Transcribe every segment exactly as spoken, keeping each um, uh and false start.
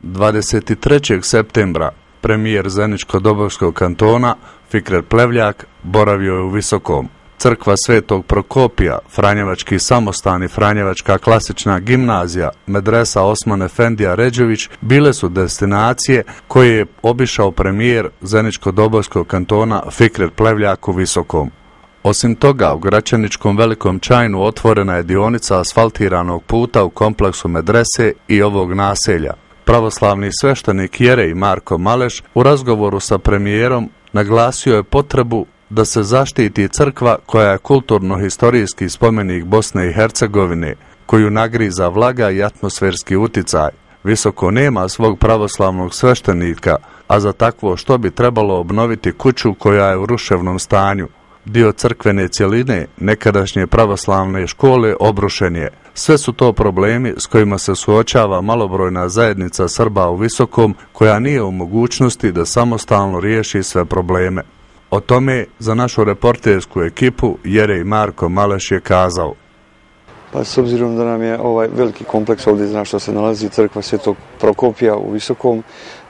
dvadeset trećeg septembra premijer Zeničko-Dobojskog kantona Fikret Plevljak boravio je u Visokom. Crkva Svetog Prokopija, Franjevački samostan i Franjevačka klasična gimnazija, medresa Osman Efendija Ređević bile su destinacije koje je obišao premijer Zeničko-Dobojskog kantona Fikret Plevljak u Visokom. Osim toga, u Gračaničkom Velikom Čajnu otvorena je dionica asfaltiranog puta u kompleksu medrese i ovog naselja. Pravoslavni sveštenik Jerej Marko Maleš u razgovoru sa premijerom naglasio je potrebu da se zaštiti crkva koja je kulturno-historijski spomenik Bosne i Hercegovine, koju nagriza vlaga i atmosferski uticaj. Visoko nema svog pravoslavnog sveštenika, a za takvo što bi trebalo obnoviti kuću koja je u ruševnom stanju. Dio crkvene cjeline, nekadašnje pravoslavne škole, obrušen je. Sve su to problemi s kojima se suočava malobrojna zajednica Srba u Visokom, koja nije u mogućnosti da samostalno riješi sve probleme. O tome za našu reportersku ekipu Jerej Marko Maleš je kazao. Pa s obzirom da nam je ovaj veliki kompleks ovdje, zna što se nalazi crkva Svetog Prokopija u Visokom,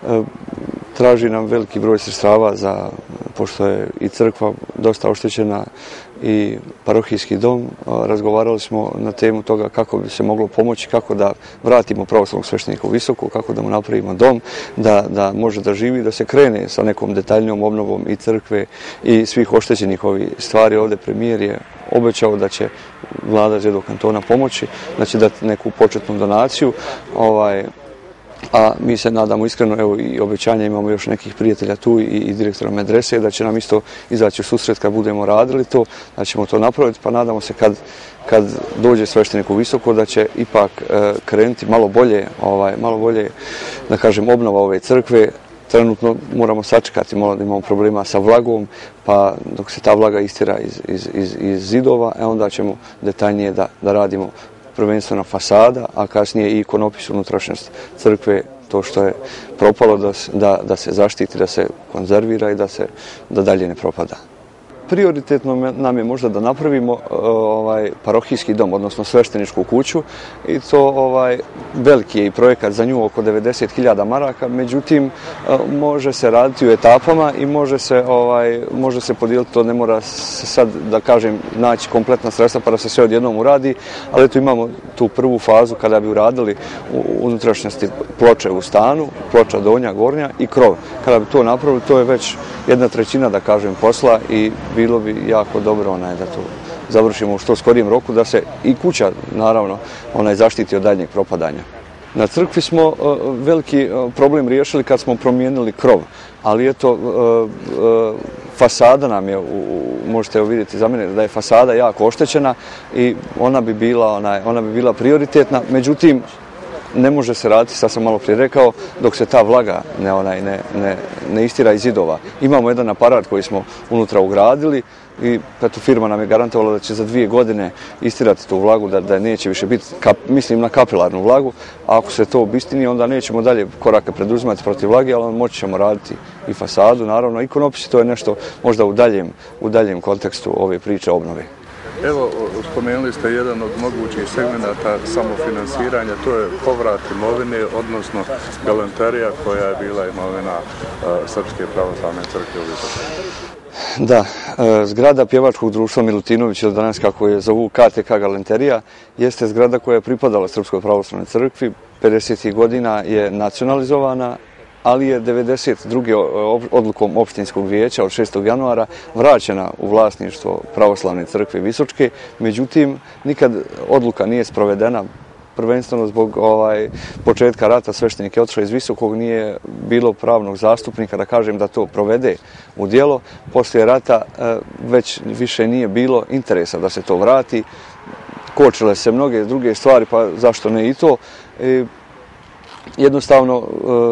traži nam veliki broj sredstava za, pošto je i crkva dosta oštećena i parohijski dom. Razgovarali smo na temu toga kako bi se moglo pomoći, kako da vratimo pravoslavnog sveštenika u Visoku, kako da mu napravimo dom, da, da može da živi, da se krene sa nekom detaljnijom obnovom i crkve i svih oštećenih ovih stvari. Ovdje premijer je obećao da će vlada Zeničkog kantona pomoći, da će dati neku početnu donaciju. Ovaj, a mi se nadamo iskreno, evo i obećanja, imamo još nekih prijatelja tu i, i direktora medrese, da će nam isto izaći u susret kad budemo radili to, da ćemo to napraviti, pa nadamo se kad, kad dođe sveštenik u Visoko da će ipak e, krenuti malo bolje, ovaj, malo bolje, da kažem, obnova ove crkve. Trenutno moramo sačekati, malo da imamo problema sa vlagom, pa dok se ta vlaga istjera iz, iz, iz, iz zidova, e onda ćemo detaljnije da, da radimo prvenstveno fasada, a kasnije i ikonopis unutrašnjost crkve, to što je propalo da, da, da se zaštiti, da se konzervira i da, se, da dalje ne propada. Prioritetno nam je možda da napravimo ovaj parohijski dom, odnosno svešteničku kuću, i to ovaj veliki je i projekat, za nju oko devedeset hiljada maraka, međutim može se raditi u etapama i može se ovaj može se podijeliti, to ne mora se sad, da kažem, naći kompletna sredstva pa da se sve odjednom uradi, ali tu imamo tu prvu fazu kada bi uradili u unutrašnjosti ploče u stanu, ploča donja, gornja i krov. Kada bi to napravili, to je već jedna trećina, da kažem, posla i bilo bi jako dobro onaj da to završimo u što skorijem roku, da se i kuća naravno onaj zaštiti od daljnjeg propadanja. Na crkvi smo uh, veliki uh, problem riješili kad smo promijenili krov, ali eto, uh, uh, fasada nam je, u, možete evo vidjeti za mene da je fasada jako oštećena i ona bi bila, onaj, ona bi bila prioritetna, međutim ne može se raditi, sad sam malo prije rekao, dok se ta vlaga ne, onaj, ne, ne, ne istira iz zidova. Imamo jedan aparat koji smo unutra ugradili i eto, firma nam je garantovala da će za dvije godine istirati tu vlagu, da, da neće više biti, kap, mislim na kapilarnu vlagu, a ako se to obistini, onda nećemo dalje korake preduzimati protiv vlage, ali moći ćemo raditi i fasadu, naravno, ikonopis, to je nešto možda u daljem, u daljem kontekstu ove priče obnove. Evo, spomenuli ste jedan od mogućih segmenata samofinansiranja, to je povrat imovine, odnosno galanterija koja je bila imovina uh, Srpske pravoslavne crkve u Visokom. Da, e, zgrada pjevačkog društva Milutinović, ili danas kako je zovu K T K galanterija, jeste zgrada koja je pripadala Srpskoj pravoslavnoj crkvi. pedesetih godina je nacionalizovana, ali je devedeset druge odlukom opštinskog vijeća od šestog januara vraćena u vlasništvo pravoslavne crkve Visočke. Međutim, nikad odluka nije sprovedena, prvenstveno zbog ovaj, početka rata. Sveštenik je otišao iz Visokog, nije bilo pravnog zastupnika, da kažem, da to provede u djelo. Poslije rata već više nije bilo interesa da se to vrati. Kočile se mnoge druge stvari, pa zašto ne i to. I jednostavno,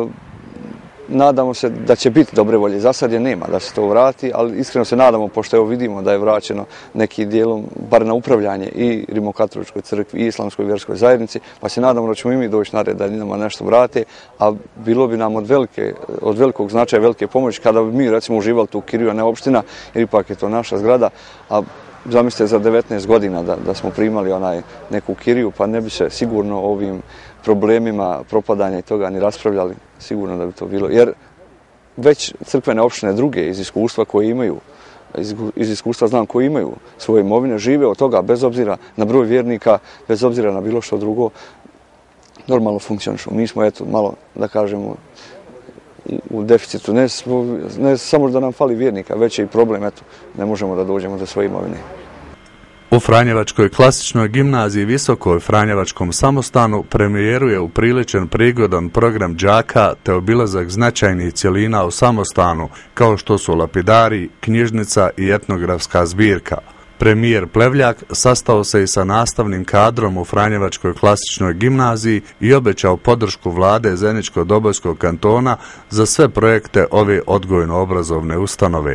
nadamo se da će biti dobre volje. Za sad je nema da se to vrati, ali iskreno se nadamo, pošto evo vidimo da je vraćeno neki dijelom, bar na upravljanje i Rimokatoličkoj crkvi i Islamskoj vjerskoj zajednici, pa se nadamo da ćemo i mi doći na red da nama nešto vrate, a bilo bi nam od, velike, od velikog značaja, velike pomoći kada bi mi recimo uživali tu kiriju, a ne opština, jer ipak je to naša zgrada, a zamislite za devetnaest godina da, da smo primali onaj neku kiriju, pa ne bi se sigurno o ovim problemima propadanja i toga ni raspravljali, sigurno da bi to bilo. Jer već crkvene opštine druge iz iskustva koje imaju, iz, iz iskustva znam koji imaju svoje imovine, žive od toga bez obzira na broj vjernika, bez obzira na bilo što drugo, normalno funkcionišu. Mi smo, eto, malo, da kažemo, u deficitu. Ne, ne samo da nam fali vjernika, već je i problem, eto, ne možemo da dođemo do svoje imovine. U Franjevačkoj klasičnoj gimnaziji Visokoj Franjevačkom samostanu premijeru je upriličen prigodan program đaka te obilazak značajnih cjelina u samostanu, kao što su lapidari, knjižnica i etnografska zbirka. Premijer Plevljak sastao se i sa nastavnim kadrom u Franjevačkoj klasičnoj gimnaziji i obećao podršku vlade Zeničko-Dobojskog kantona za sve projekte ove odgojno-obrazovne ustanove.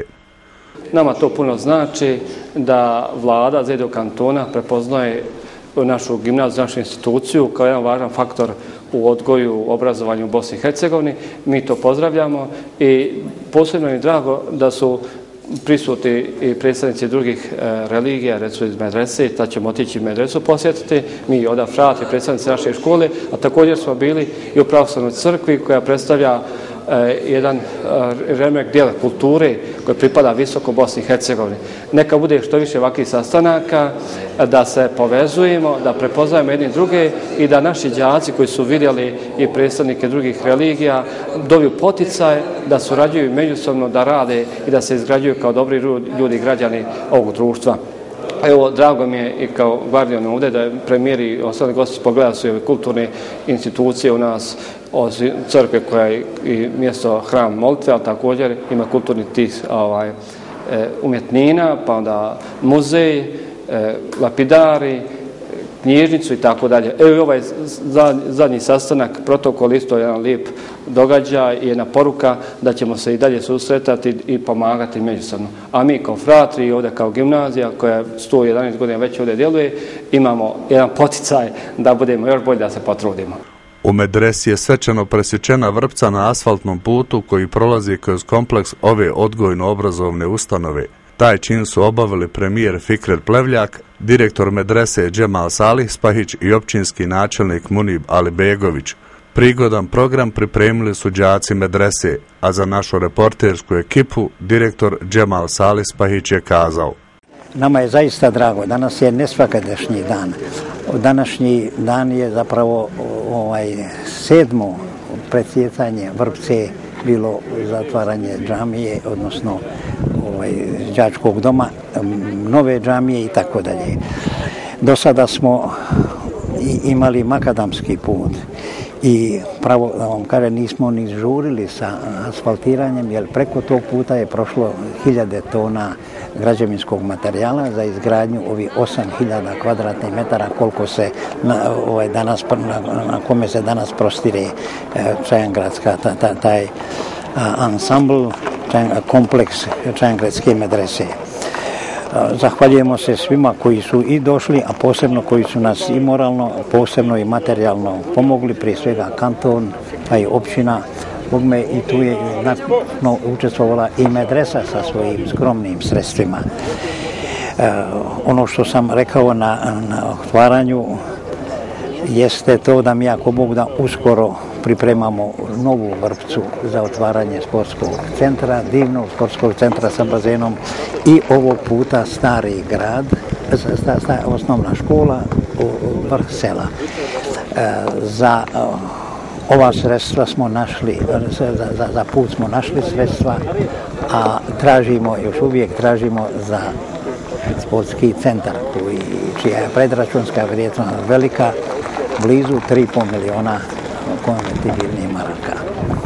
Nama to puno znači da vlada Zeničkog kantona prepoznaje našu gimnaziju, našu instituciju kao jedan važan faktor u odgoju, obrazovanju u Bosni i Hercegovini. Mi to pozdravljamo i posebno je drago da su prisutni i predstavnici drugih e, religija, recimo iz medrese, tad ćemo otići medresu posjetiti, mi oda frat i predstavnici naše škole, a također smo bili i u pravoslavnoj crkvi koja predstavlja e, jedan e, remek dijela kulture koji pripada visoko Bosni i Hercegovini. Neka bude što više ovakvih sastanaka, da se povezujemo, da prepoznajemo jedni druge i da naši đaci koji su vidjeli i predstavnike drugih religija dobiju poticaj da surađuju međusobno, da rade i da se izgrađuju kao dobri ljudi i građani ovog društva. Evo, drago mi je i kao gvardijan ovdje da je premijer i ostali gosti pogledali su i ove kulturne institucije u nas, od crkve koja je i mjesto hram molitve, ali također ima kulturni tih ovaj, umjetnina, pa onda muzej, lapidari, knjižnicu i tako dalje. Evo ovaj zadnji sastanak, protokol isto je jedan lijep događaj i jedna poruka da ćemo se i dalje susretati i pomagati međusobno. A mi kao fratri, ovdje kao gimnazija koja sto jedanaest godina već ovdje djeluje, imamo jedan poticaj da budemo još bolji, da se potrudimo. U medresi je svečano presječena vrpca na asfaltnom putu koji prolazi kroz kompleks ove odgojno-obrazovne ustanove. Taj čin su obavili premijer Fikret Plevljak, direktor medrese Džemal Salih Spahić i općinski načelnik Munib Alibegović. Prigodan program pripremili su đaci medrese, a za našu reportersku ekipu direktor Džemal Salih Spahić je kazao: Nama je zaista drago, danas je nesvakadašnji dan. Današnji dan je zapravo ovaj, sedmo presjecanje vrpce, bilo zatvaranje džamije, odnosno ovaj, đačkog doma, nove džamije i tako dalje. Do sada smo imali makadamski put i pravo da vam kažem, nismo ni žurili sa asfaltiranjem, jer preko tog puta je prošlo hiljade tona građevinskog materijala za izgradnju ovih osam hiljada kvadratnih metara koliko se na, ovaj, danas, na, na kome se danas prostire e, Čajangradska, ta, ta, taj a, ansambl, čajan, kompleks Čajangradske medrese. Zahvaljujemo se svima koji su i došli, a posebno koji su nas i moralno, posebno i materijalno pomogli, prije svega kanton, pa i općina. Bogme i tu je znatno učestvovala i medresa sa svojim skromnim sredstvima. E, ono što sam rekao na, na otvaranju jeste to da mi ako Bog da uskoro pripremamo novu vrpcu za otvaranje sportskog centra, divnog sportskog centra sa bazenom i ovog puta Stari grad, sta, sta, osnovna škola u vrh sela. E, za ova sredstva smo našli, za, za, za put smo našli sredstva, a tražimo, još uvijek tražimo za sportski centar, koji, čija je predračunska vrijednost velika, blizu tri i pol miliona konvertibilnih maraka.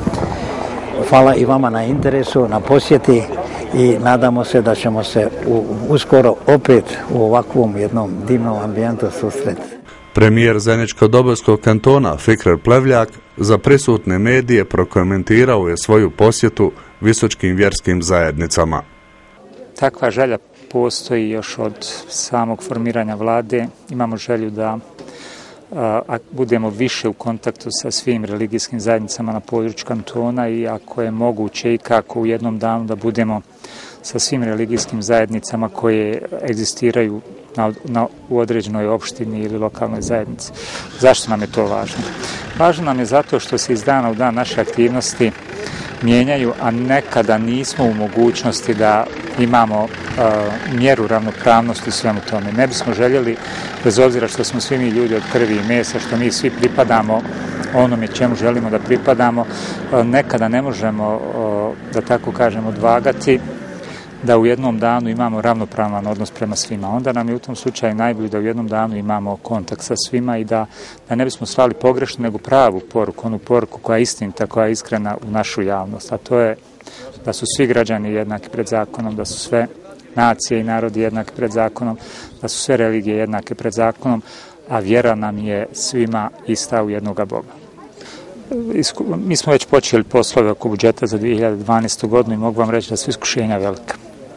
Hvala i vama na interesu, na posjeti i nadamo se da ćemo se u, uskoro opet u ovakvom jednom divnom ambijentu susreti. Premijer Zeničko-Dobojskog kantona Fikret Plevljak za prisutne medije prokomentirao je svoju posjetu visočkim vjerskim zajednicama. Takva želja postoji još od samog formiranja vlade. Imamo želju da ako budemo više u kontaktu sa svim religijskim zajednicama na području kantona i ako je moguće i kako u jednom danu da budemo sa svim religijskim zajednicama koje egzistiraju na, na, u određenoj opštini ili lokalnoj zajednici. Zašto nam je to važno? Važno nam je zato što se iz dana u dan naše aktivnosti mijenjaju, a nekada nismo u mogućnosti da imamo uh, mjeru ravnopravnosti u svemu tome. Ne bismo željeli, bez obzira što smo svi mi ljudi od krvi i mesa, što mi svi pripadamo onome čemu želimo da pripadamo, uh, nekada ne možemo, uh, da tako kažem, odvagati da u jednom danu imamo ravnopravan odnos prema svima. Onda nam je u tom slučaju najbolje da u jednom danu imamo kontakt sa svima i da, da ne bismo slali pogrešnu, nego pravu poruku, onu poruku koja je istinita, koja je iskrena u našu javnost. A to je da su svi građani jednaki pred zakonom, da su sve nacije i narodi jednaki pred zakonom, da su sve religije jednake pred zakonom, a vjera nam je svima ista u jednoga Boga. Mi smo već počeli poslove oko budžeta za dvije hiljade dvanaestu godinu i mogu vam reći da su iskušenja velika.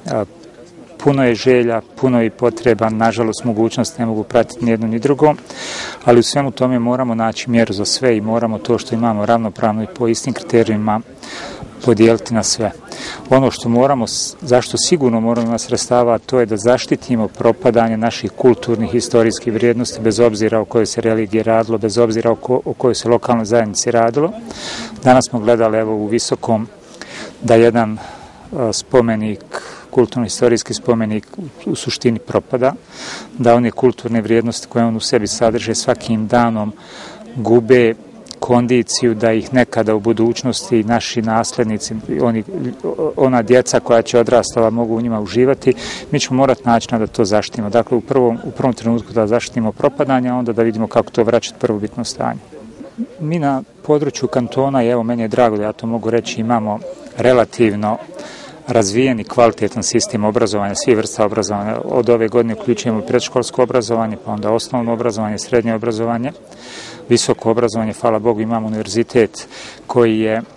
Puno je želja, puno je potreba, nažalost mogućnost ne mogu pratiti ni jedno ni drugo, ali u svemu tome moramo naći mjeru za sve i moramo to što imamo ravnopravno i po istim kriterijima podijeliti na sve. Ono što moramo, zašto sigurno moramo imati sredstava, to je da zaštitimo propadanje naših kulturnih i historijskih vrijednosti, bez obzira o kojoj se religiji radilo, bez obzira o, ko, o kojoj se lokalnoj zajednici radilo. Danas smo gledali evo u Visokom da jedan uh, spomenik, kulturno-historijski spomenik u, u suštini propada, da one kulturne vrijednosti koje on u sebi sadrže svakim danom gube kondiciju da ih nekada u budućnosti naši naslednici, oni, ona djeca koja će odrastava mogu u njima uživati, mi ćemo morati naći da to zaštitimo. Dakle, u prvom, u prvom trenutku da zaštitimo propadanje, a onda da vidimo kako to vraćati prvobitno stanje. Mi na području kantona, i evo meni je drago da ja to mogu reći, imamo relativno razvijen i kvalitetan sistem obrazovanja, svih vrsta obrazovanja. Od ove godine uključujemo i predškolsko obrazovanje, pa onda osnovno obrazovanje, srednje obrazovanje, visoko obrazovanje. Hvala Bogu, imamo univerzitet koji je uh,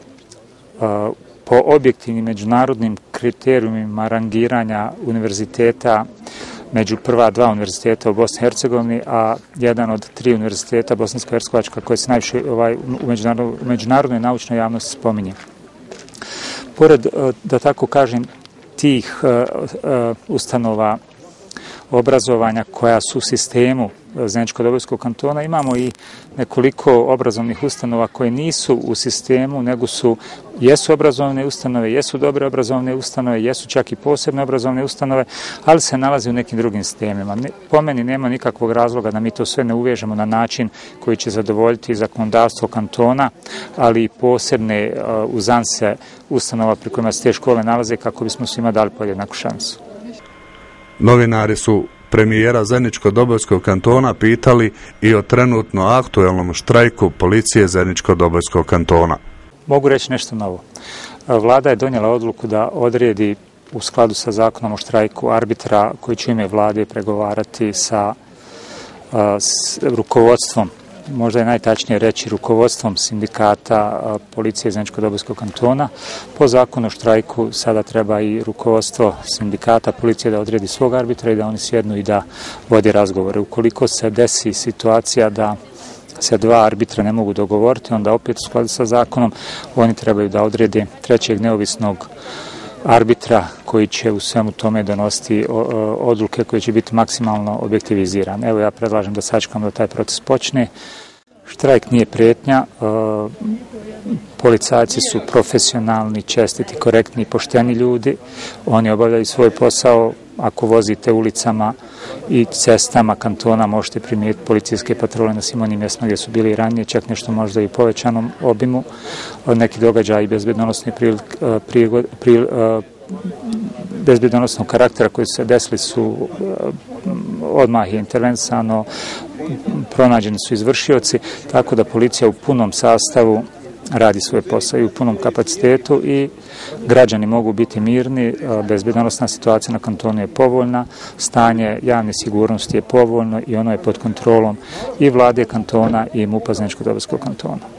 po objektivnim međunarodnim kriterijumima rangiranja univerziteta među prva dva univerziteta u Bosni i Hercegovini, a jedan od tri univerziteta bosansko-hercegovačka koje se najviše ovaj, u, međunarodnoj, u međunarodnoj naučnoj javnosti spominje. Pored, da tako kažem, tih uh, uh, ustanova obrazovanja koja su u sistemu Zeničko-Dobojskog kantona, imamo i nekoliko obrazovnih ustanova koje nisu u sistemu, nego su, jesu obrazovne ustanove, jesu dobre obrazovne ustanove, jesu čak i posebne obrazovne ustanove, ali se nalaze u nekim drugim sistemima. Po meni nema nikakvog razloga da mi to sve ne uvežemo na način koji će zadovoljiti zakonodavstvo kantona, ali i posebne uh, uzanse ustanova pri kojima se te škole nalaze kako bismo svima dali podjednaku šansu. Novinari su premijera Zeničko-Dobojskog kantona pitali i o trenutno aktuelnom štrajku policije Zeničko-Dobojskog kantona. Mogu reći nešto novo. Vlada je donijela odluku da odredi u skladu sa zakonom o štrajku arbitra koji će u ime vlade pregovarati sa s rukovodstvom, možda je najtačnije reći rukovodstvom sindikata policije Zeničko-Dobojskog kantona. Po zakonu o štrajku sada treba i rukovodstvo sindikata policije da odredi svog arbitra i da oni sjednu i da vode razgovore. Ukoliko se desi situacija da se dva arbitra ne mogu dogovoriti, onda opet u skladu sa zakonom oni trebaju da odrede trećeg neovisnog arbitra koji će u svemu tome donositi odluke koje će biti maksimalno objektivizirane. Evo ja predlažem da sačekamo da taj proces počne. Štrajk nije prijetnja, policajci su profesionalni, čestiti, korektni i pošteni ljudi. Oni obavljaju svoj posao. Ako vozite ulicama i cestama kantona možete primijetiti policijske patrole na svim onim mjestima gdje su bili ranije, čak nešto možda i u povećanom obimu. Neki događaji bezbjednosni prije bezbjednosnog karaktera koji su se desili su odmah je intervensano, pronađeni su izvršioci, tako da policija u punom sastavu radi svoj posao i u punom kapacitetu i građani mogu biti mirni, bezbjednosna situacija na kantonu je povoljna, stanje javne sigurnosti je povoljno i ono je pod kontrolom i vlade kantona i MUP-a Zeničko-Dobojskog kantona.